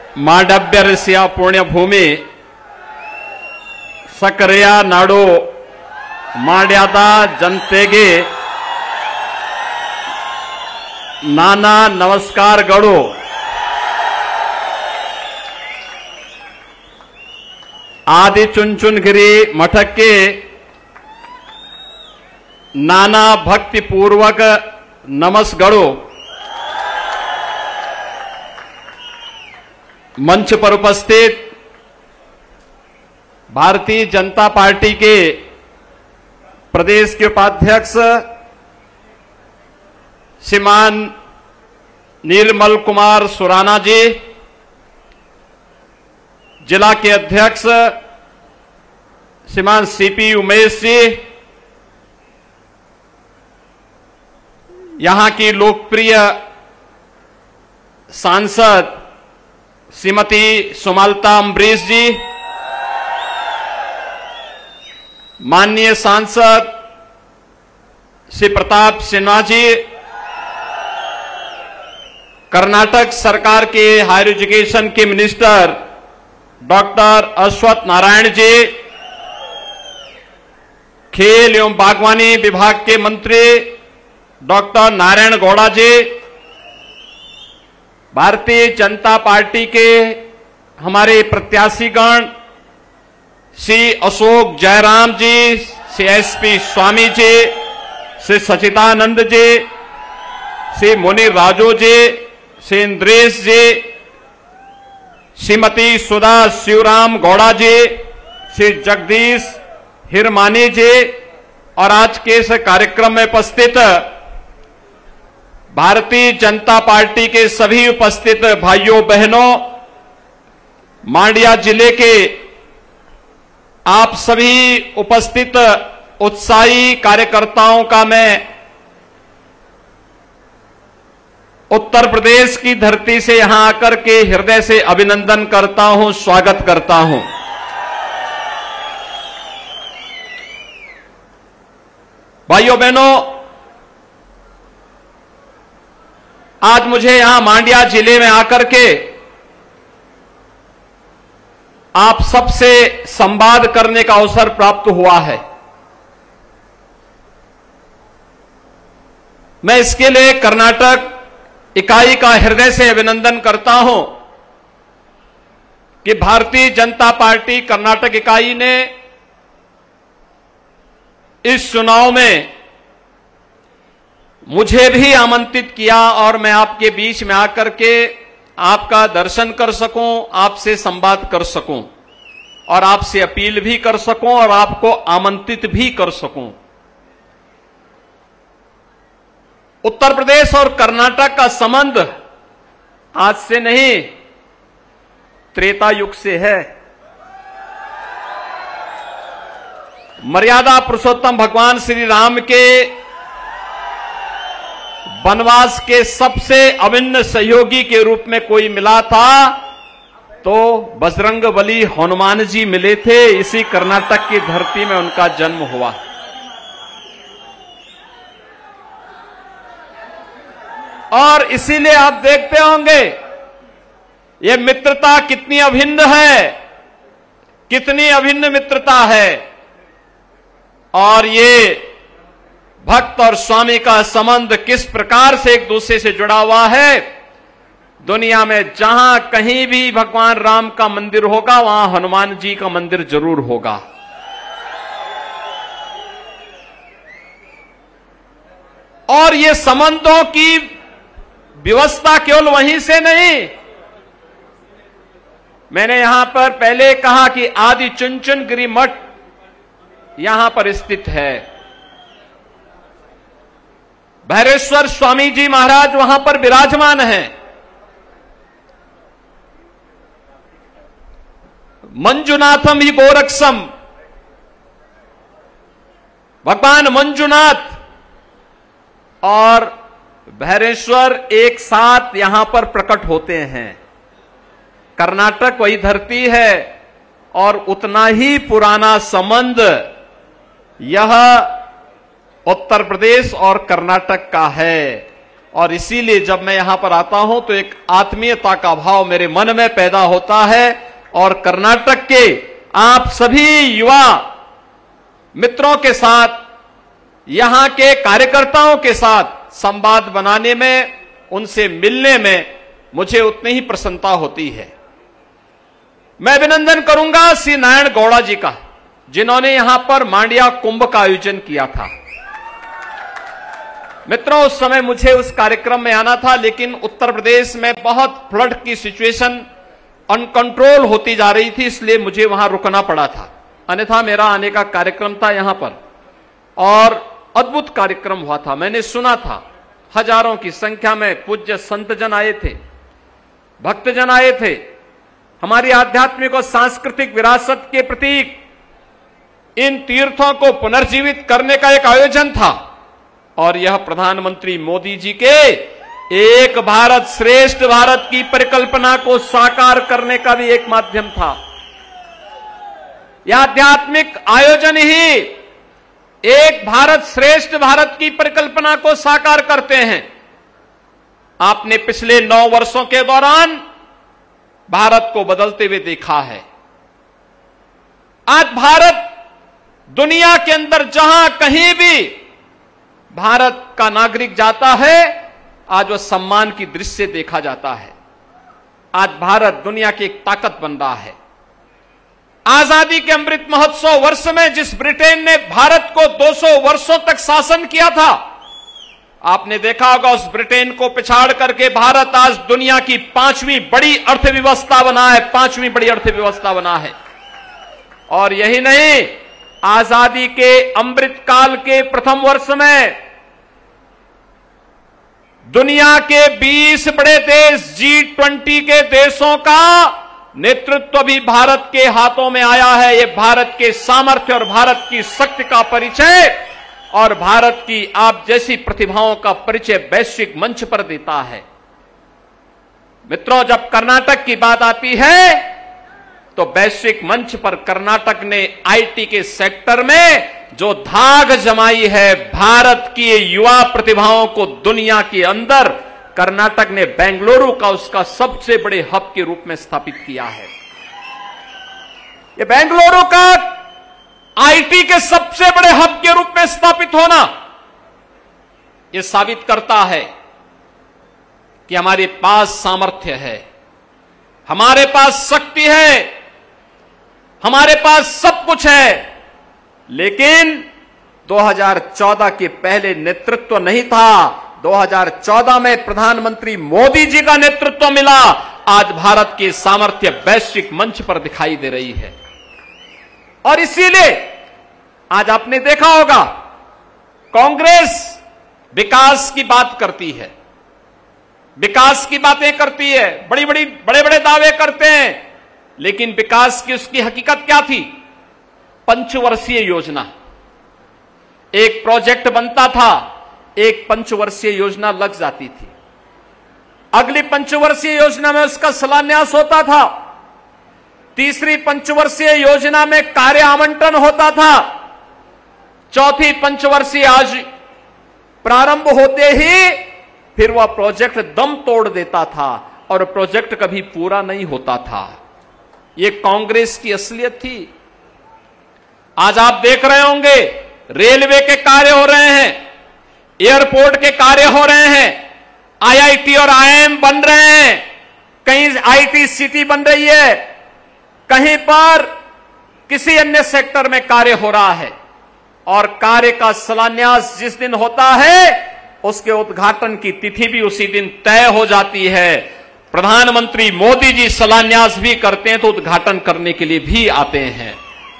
माडब्यरस्या पुण्यभूमि सकरिया नाडो माड्याದ ಜನತೆಗೆ ನಾನಾ ನಮಸ್ಕಾರಗಳು. ಆದಿಚುಂಚನಗಿರಿ ಮಠಕ್ಕೆ नाना भक्तिपूर्वक नमस्कारों. मंच पर उपस्थित भारतीय जनता पार्टी के प्रदेश के उपाध्यक्ष श्रीमान नीलमल कुमार सुराना जी, जिला के अध्यक्ष श्रीमान सीपी उमेश जी, यहां की लोकप्रिय सांसद श्रीमती सुमलता अम्बरीश जी, माननीय सांसद श्री प्रताप सिन्हा जी, कर्नाटक सरकार के हायर एजुकेशन के मिनिस्टर डॉक्टर अश्वत्थ नारायण जी, खेल एवं बागवानी विभाग के मंत्री डॉक्टर नारायण गौड़ा जी, भारतीय जनता पार्टी के हमारे प्रत्याशीगण श्री अशोक जयराम जी, श्री एसपी स्वामी जी, श्री सचिदानंद जी, श्री मुनि राजो जी, श्री इंद्रेश जी, श्रीमती सुधा शिवराम गौड़ा जी, श्री जगदीश हिरमानी जी और आज के इस कार्यक्रम में उपस्थित भारतीय जनता पार्टी के सभी उपस्थित भाइयों बहनों, मांड्या जिले के आप सभी उपस्थित उत्साही कार्यकर्ताओं का मैं उत्तर प्रदेश की धरती से यहां आकर के हृदय से अभिनंदन करता हूं, स्वागत करता हूं. भाइयों बहनों, आज मुझे यहां मांड्या जिले में आकर के आप सबसे संवाद करने का अवसर प्राप्त हुआ है. मैं इसके लिए कर्नाटक इकाई का हृदय से अभिनंदन करता हूं कि भारतीय जनता पार्टी कर्नाटक इकाई ने इस चुनाव में मुझे भी आमंत्रित किया और मैं आपके बीच में आकर के आपका दर्शन कर सकूं, आपसे संवाद कर सकूं और आपसे अपील भी कर सकूं और आपको आमंत्रित भी कर सकूं. उत्तर प्रदेश और कर्नाटक का संबंध आज से नहीं, त्रेता युग से है. मर्यादा पुरुषोत्तम भगवान श्री राम के वनवास के सबसे अभिन्न सहयोगी के रूप में कोई मिला था तो बजरंगबली हनुमान जी मिले थे. इसी कर्नाटक की धरती में उनका जन्म हुआ. और इसीलिए आप देखते होंगे ये मित्रता कितनी अभिन्न है, कितनी अभिन्न मित्रता है. और ये भक्त और स्वामी का संबंध किस प्रकार से एक दूसरे से जुड़ा हुआ है. दुनिया में जहां कहीं भी भगवान राम का मंदिर होगा वहां हनुमान जी का मंदिर जरूर होगा. और ये संबंधों की व्यवस्था केवल वहीं से नहीं, मैंने यहां पर पहले कहा कि आदिचुंचनगिरी मठ यहां पर स्थित है. भैरेश्वर स्वामी जी महाराज वहां पर विराजमान हैं. मंजुनाथम ही गोरक्षम, भगवान मंजुनाथ और भैरेश्वर एक साथ यहां पर प्रकट होते हैं. कर्नाटक वही धरती है और उतना ही पुराना संबंध यह उत्तर प्रदेश और कर्नाटक का है. और इसीलिए जब मैं यहां पर आता हूं तो एक आत्मीयता का भाव मेरे मन में पैदा होता है और कर्नाटक के आप सभी युवा मित्रों के साथ, यहां के कार्यकर्ताओं के साथ संवाद बनाने में, उनसे मिलने में मुझे उतनी ही प्रसन्नता होती है। मैं अभिनंदन करूंगा श्री नारायण गौड़ा जी का, जिन्होंने यहां पर मांड्या कुंभ का आयोजन किया था। मित्रों, उस समय मुझे उस कार्यक्रम में आना था, लेकिन उत्तर प्रदेश में बहुत फ्लड की सिचुएशन अनकंट्रोल होती जा रही थी, इसलिए मुझे वहां रुकना पड़ा था। अन्यथा मेरा आने का कार्यक्रम था यहां पर, और अद्भुत कार्यक्रम हुआ था। मैंने सुना था, हजारों की संख्या में पूज्य संतजन आए थे, भक्तजन आए थे। हमारी आध्यात्मिक और सांस्कृतिक विरासत के प्रतीक इन तीर्थों को पुनर्जीवित करने का एक आयोजन था, और यह प्रधानमंत्री मोदी जी के एक भारत श्रेष्ठ भारत की परिकल्पना को साकार करने का भी एक माध्यम था। यह आध्यात्मिक आयोजन ही एक भारत श्रेष्ठ भारत की परिकल्पना को साकार करते हैं। आपने पिछले 9 वर्षों के दौरान भारत को बदलते हुए देखा है। आज भारत दुनिया के अंदर जहां कहीं भी भारत का नागरिक जाता है, आज वह सम्मान की दृष्टि से देखा जाता है। आज भारत दुनिया की एक ताकत बन रहा है। आजादी के अमृत महोत्सव वर्ष में जिस ब्रिटेन ने भारत को 200 वर्षों तक शासन किया था, आपने देखा होगा उस ब्रिटेन को पिछाड़ करके भारत आज दुनिया की 5वीं बड़ी अर्थव्यवस्था बना है, 5वीं बड़ी अर्थव्यवस्था बना है। और यही नहीं, आजादी के अमृत काल के प्रथम वर्ष में दुनिया के 20 बड़े देश G20 के देशों का नेतृत्व भी भारत के हाथों में आया है। यह भारत के सामर्थ्य और भारत की शक्ति का परिचय और भारत की आप जैसी प्रतिभाओं का परिचय वैश्विक मंच पर देता है। मित्रों, जब कर्नाटक की बात आती है तो वैश्विक मंच पर कर्नाटक ने आईटी के सेक्टर में जो धाक जमाई है, भारत की युवा प्रतिभाओं को दुनिया के अंदर कर्नाटक ने बेंगलुरु का उसका सबसे बड़े हब के रूप में स्थापित किया है। यह बेंगलुरु का आईटी के सबसे बड़े हब के रूप में स्थापित होना यह साबित करता है कि हमारे पास सामर्थ्य है, हमारे पास शक्ति है, हमारे पास सब कुछ है। लेकिन 2014 के पहले नेतृत्व नहीं था। 2014 में प्रधानमंत्री मोदी जी का नेतृत्व मिला। आज भारत की सामर्थ्य वैश्विक मंच पर दिखाई दे रही है। और इसीलिए आज आपने देखा होगा, कांग्रेस विकास की बात करती है, विकास की बातें करती है, बड़े बड़े दावे करते हैं, लेकिन विकास की उसकी हकीकत क्या थी? पंचवर्षीय योजना, एक प्रोजेक्ट बनता था, एक पंचवर्षीय योजना लग जाती थी, अगली पंचवर्षीय योजना में उसका शिलान्यास होता था, तीसरी पंचवर्षीय योजना में कार्य आवंटन होता था, चौथी पंचवर्षीय आज प्रारंभ होते ही फिर वह प्रोजेक्ट दम तोड़ देता था और प्रोजेक्ट कभी पूरा नहीं होता था। यह कांग्रेस की असलियत थी। आज आप देख रहे होंगे रेलवे के कार्य हो रहे हैं, एयरपोर्ट के कार्य हो रहे हैं, आईआईटी और आईआईएम बन रहे हैं, कहीं आईटी सिटी बन रही है, कहीं पर किसी अन्य सेक्टर में कार्य हो रहा है, और कार्य का शिलान्यास जिस दिन होता है उसके उद्घाटन की तिथि भी उसी दिन तय हो जाती है। प्रधानमंत्री मोदी जी शिलान्यास भी करते हैं तो उद्घाटन करने के लिए भी आते हैं।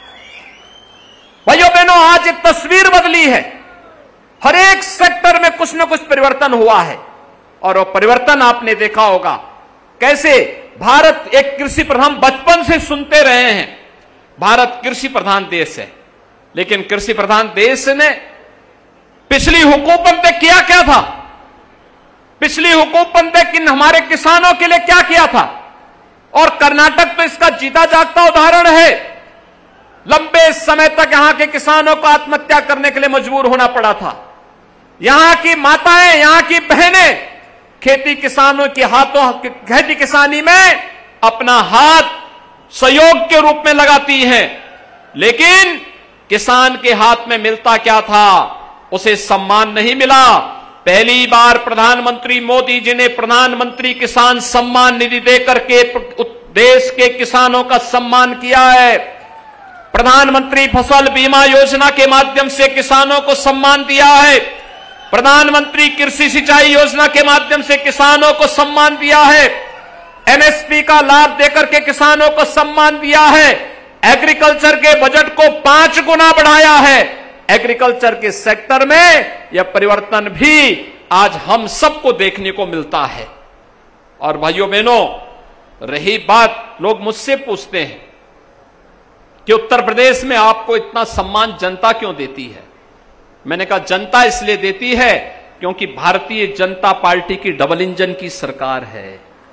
भाइयों बहनों, आज एक तस्वीर बदली है, हर एक सेक्टर में कुछ न कुछ परिवर्तन हुआ है। और वो परिवर्तन आपने देखा होगा कैसे भारत एक कृषि प्रधान, बचपन से सुनते रहे हैं भारत कृषि प्रधान देश है, लेकिन कृषि प्रधान देश ने पिछली हुकूमत ने किया क्या था? पिछली हुकूमत ने हमारे किसानों के लिए क्या किया था? और कर्नाटक तो इसका जीता जागता उदाहरण है। लंबे समय तक यहां के किसानों को आत्महत्या करने के लिए मजबूर होना पड़ा था। यहां की माताएं, यहां की बहनें खेती किसानों के हाथों, खेती किसानी में अपना हाथ सहयोग के रूप में लगाती हैं, लेकिन किसान के हाथ में मिलता क्या था? उसे सम्मान नहीं मिला। पहली बार प्रधानमंत्री मोदी जी ने प्रधानमंत्री किसान सम्मान निधि देकर के देश के किसानों का सम्मान किया है। प्रधानमंत्री फसल बीमा योजना के माध्यम से किसानों को सम्मान दिया है। प्रधानमंत्री कृषि सिंचाई योजना के माध्यम से किसानों को सम्मान दिया है। एमएसपी का लाभ देकर के किसानों को सम्मान दिया है। एग्रीकल्चर के बजट को 5 गुना बढ़ाया है। एग्रीकल्चर के सेक्टर में यह परिवर्तन भी आज हम सबको देखने को मिलता है। और भाइयों बहनों, रही बात, लोग मुझसे पूछते हैं कि उत्तर प्रदेश में आपको इतना सम्मान जनता क्यों देती है? मैंने कहा जनता इसलिए देती है क्योंकि भारतीय जनता पार्टी की डबल इंजन की सरकार है।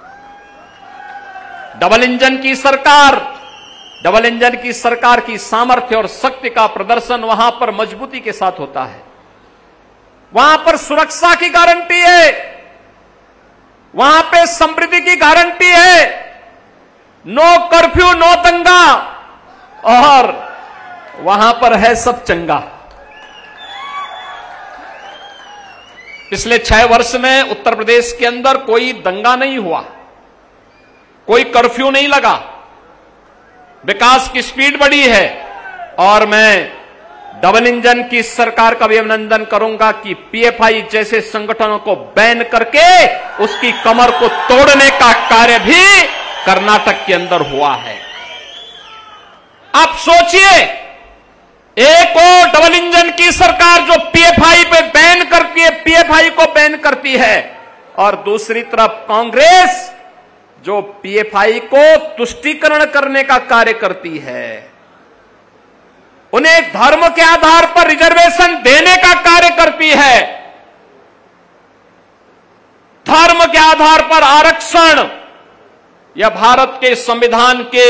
डबल इंजन की सरकार, डबल इंजन की सरकार की सामर्थ्य और शक्ति का प्रदर्शन वहां पर मजबूती के साथ होता है। वहां पर सुरक्षा की गारंटी है, वहां पे समृद्धि की गारंटी है, नो कर्फ्यू, नो दंगा, और वहां पर है सब चंगा। पिछले 6 वर्ष में उत्तर प्रदेश के अंदर कोई दंगा नहीं हुआ, कोई कर्फ्यू नहीं लगा, विकास की स्पीड बढ़ी है। और मैं डबल इंजन की सरकार का भी अभिनंदन करूंगा कि पीएफआई जैसे संगठनों को बैन करके उसकी कमर को तोड़ने का कार्य भी कर्नाटक के अंदर हुआ है। आप सोचिए, एक और डबल इंजन की सरकार जो पीएफआई पे बैन करती है, पीएफआई को बैन करती है, और दूसरी तरफ कांग्रेस जो पीएफआई को तुष्टीकरण करने का कार्य करती है, उन्हें धर्म के आधार पर रिजर्वेशन देने का कार्य करती है। धर्म के आधार पर आरक्षण यह भारत के संविधान के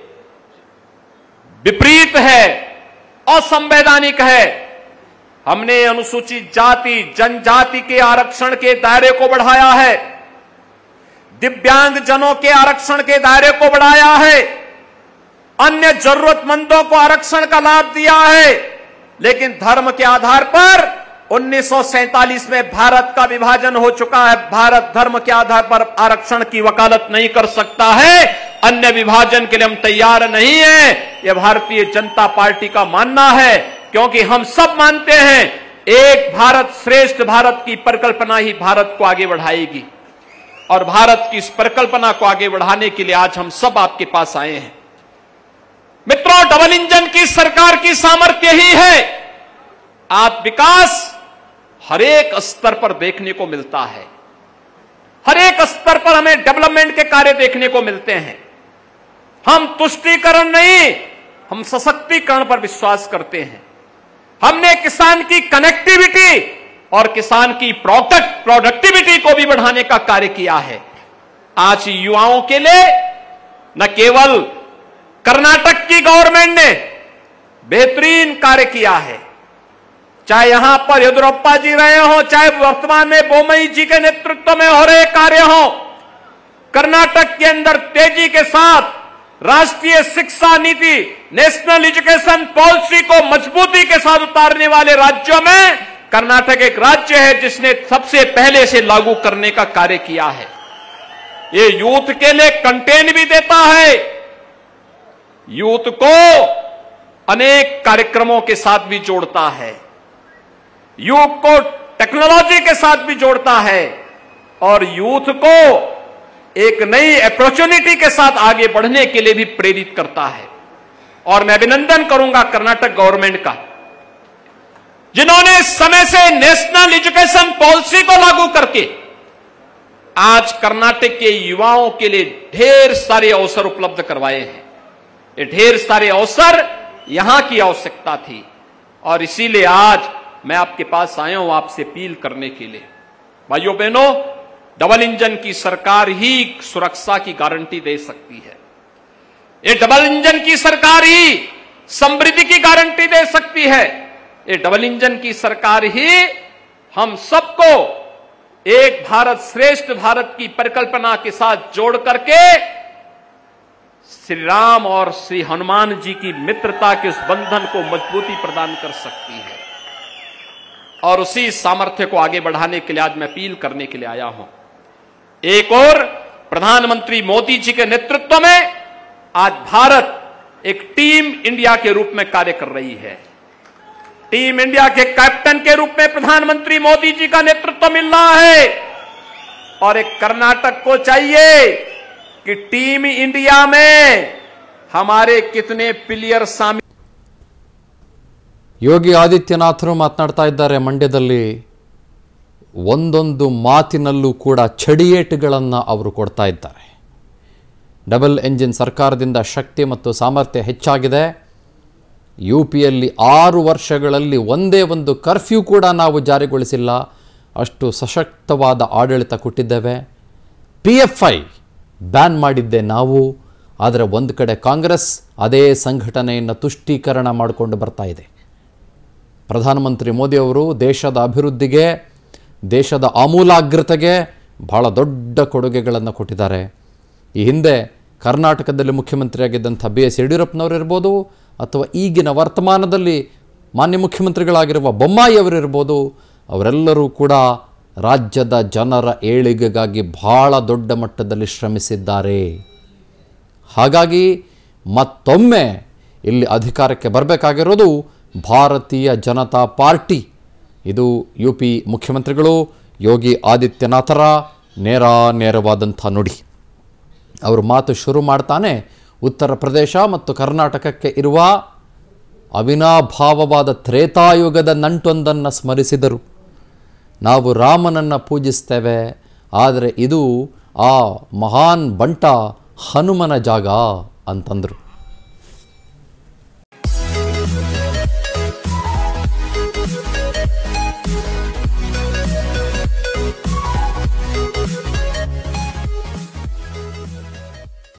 विपरीत है, असंवैधानिक है। हमने अनुसूचित जाति जनजाति के आरक्षण के दायरे को बढ़ाया है, दिव्यांग जनों के आरक्षण के दायरे को बढ़ाया है, अन्य जरूरतमंदों को आरक्षण का लाभ दिया है, लेकिन धर्म के आधार पर 1947 में भारत का विभाजन हो चुका है। भारत धर्म के आधार पर आरक्षण की वकालत नहीं कर सकता है। अन्य विभाजन के लिए हम तैयार नहीं हैं, यह भारतीय जनता पार्टी का मानना है, क्योंकि हम सब मानते हैं एक भारत श्रेष्ठ भारत की परिकल्पना ही भारत को आगे बढ़ाएगी। और भारत की इस परिकल्पना को आगे बढ़ाने के लिए आज हम सब आपके पास आए हैं। मित्रों, डबल इंजन की सरकार की सामर्थ्य ही है आज विकास हर एक स्तर पर देखने को मिलता है। हर एक स्तर पर हमें डेवलपमेंट के कार्य देखने को मिलते हैं। हम तुष्टीकरण नहीं, हम सशक्तिकरण पर विश्वास करते हैं। हमने किसान की कनेक्टिविटी और किसान की प्रोडक्टिविटी को भी बढ़ाने का कार्य किया है। आज युवाओं के लिए न केवल कर्नाटक की गवर्नमेंट ने बेहतरीन कार्य किया है, चाहे यहां पर येदियुरप्पा जी रहे हो, चाहे वर्तमान में बोम्मई जी के नेतृत्व में हो रहे कार्य हो, कर्नाटक के अंदर तेजी के साथ राष्ट्रीय शिक्षा नीति, नेशनल एजुकेशन पॉलिसी को मजबूती के साथ उतारने वाले राज्यों में कर्नाटक एक राज्य है जिसने सबसे पहले से लागू करने का कार्य किया है। ये यूथ के लिए कंटेंट भी देता है, यूथ को अनेक कार्यक्रमों के साथ भी जोड़ता है, यूथ को टेक्नोलॉजी के साथ भी जोड़ता है, और यूथ को एक नई अपॉर्चुनिटी के साथ आगे बढ़ने के लिए भी प्रेरित करता है। और मैं अभिनंदन करूंगा कर्नाटक गवर्नमेंट का, जिन्होंने समय से नेशनल एजुकेशन पॉलिसी को लागू करके आज कर्नाटक के युवाओं के लिए ढेर सारे अवसर उपलब्ध करवाए हैं। ये ढेर सारे अवसर यहां की आवश्यकता थी, और इसीलिए आज मैं आपके पास आया हूं आपसे अपील करने के लिए। भाइयों बहनों, डबल इंजन की सरकार ही सुरक्षा की गारंटी दे सकती है। ये डबल इंजन की सरकार ही समृद्धि की गारंटी दे सकती है। ये डबल इंजन की सरकार ही हम सबको एक भारत श्रेष्ठ भारत की परिकल्पना के साथ जोड़ करके श्री राम और श्री हनुमान जी की मित्रता के उस बंधन को मजबूती प्रदान कर सकती है। और उसी सामर्थ्य को आगे बढ़ाने के लिए आज मैं अपील करने के लिए आया हूं। एक और प्रधानमंत्री मोदी जी के नेतृत्व में आज भारत एक टीम इंडिया के रूप में कार्य कर रही है। टीम इंडिया के कैप्टन के रूप में प्रधानमंत्री मोदी जी का नेतृत्व मिल रहा है। और एक कर्नाटक को चाहिए कि टीम इंडिया में हमारे कितने प्लेयर शामिल। ಯೋಗಿ ಆದಿತ್ಯನಾಥರು ಮಾತನಾಡ್ತಾ ಇದ್ದಾರೆ ಮಂಡ್ಯದಲ್ಲಿ. ಒಂದೊಂದು ಮಾತಿನಲ್ಲೂ ಕೂಡ ಚಡಿಯೇಟುಗಳನ್ನು ಅವರು ಕೊಡ್ತಾ ಇದ್ದಾರೆ. ಡಬಲ್ ಎಂಜಿನ್ ಸರ್ಕಾರದಿಂದ ಶಕ್ತಿ ಮತ್ತು ಸಾಮರ್ಥ್ಯ ಹೆಚ್ಚಾಗಿದೆ. ಯುಪಿಯಲ್ಲಿ 6 ವರ್ಷಗಳಲ್ಲಿ ಒಂದೇ ಒಂದು ಕರ್ಫ್ಯೂ ಕೂಡ ನಾವು ಜಾರಿಗೊಳಿಸಿಲ್ಲ, ಅಷ್ಟು ಸಶಕ್ತವಾದ ಆಡಳಿತ ಕೊಟ್ಟಿದ್ದೇವೆ. PFI ಬ್ಯಾನ್ ಮಾಡಿದ್ದೆ ನಾವು, ಆದರೆ ಒಂದು ಕಡೆ ಕಾಂಗ್ರೆಸ್ ಅದೇ ಸಂಘಟನೆಯನ್ನು ತುಷ್ಟೀಕರಣ ಮಾಡಿಕೊಂಡು ಬರ್ತಾ ಇದೆ. ಪ್ರಧಾನಮಂತ್ರಿ ಮೋದಿಯವರು ದೇಶದ ಅಭಿವೃದ್ಧಿಗೆ, ದೇಶದ ಆಮೂಲಾಗ್ರತೆಗೆ ಬಹಳ ದೊಡ್ಡ ಕೊಡುಗೆಗಳನ್ನು ಕೊಟ್ಟಿದ್ದಾರೆ. ಈ ಹಿಂದೆ ಕರ್ನಾಟಕದಲ್ಲಿ ಮುಖ್ಯಮಂತ್ರಿಯಾಗಿದ್ದಂಥ BS ಯಡಿಯೂರಪ್ಪನವರು ಇರ್ಬೋದು, ಅಥವಾ ಈಗಿನ ವರ್ತಮಾನದಲ್ಲಿ ಮಾನ್ಯ ಮುಖ್ಯಮಂತ್ರಿಗಳಾಗಿರುವ ಬೊಮ್ಮಾಯಿಯವರಿರ್ಬೋದು, ಅವರೆಲ್ಲರೂ ಕೂಡ ರಾಜ್ಯದ ಜನರ ಏಳಿಗೆಗಾಗಿ ಬಹಳ ದೊಡ್ಡ ಮಟ್ಟದಲ್ಲಿ ಶ್ರಮಿಸಿದ್ದಾರೆ. ಹಾಗಾಗಿ ಮತ್ತೊಮ್ಮೆ ಇಲ್ಲಿ ಅಧಿಕಾರಕ್ಕೆ ಬರಬೇಕಾಗಿರೋದು ಭಾರತೀಯ ಜನತಾ ಪಾರ್ಟಿ. ಇದು UP ಮುಖ್ಯಮಂತ್ರಿಗಳು ಯೋಗಿ ಆದಿತ್ಯನಾಥರ ನೇರವಾದಂಥ ನುಡಿ. ಅವರು ಮಾತು ಶುರು ಮಾಡ್ತಾನೆ ಉತ್ತರ ಪ್ರದೇಶ ಮತ್ತು ಕರ್ನಾಟಕಕ್ಕೆ ಇರುವ ಅವಿನಾಭಾವವಾದ ತ್ರೇತಾಯುಗದ ನಂಟೊಂದನ್ನು ಸ್ಮರಿಸಿದರು. ನಾವು ರಾಮನನ್ನು ಪೂಜಿಸ್ತೇವೆ, ಆದರೆ ಇದು ಆ ಮಹಾನ್ ಬಂಟ ಹನುಮನ ಜಾಗ ಅಂತಂದರು.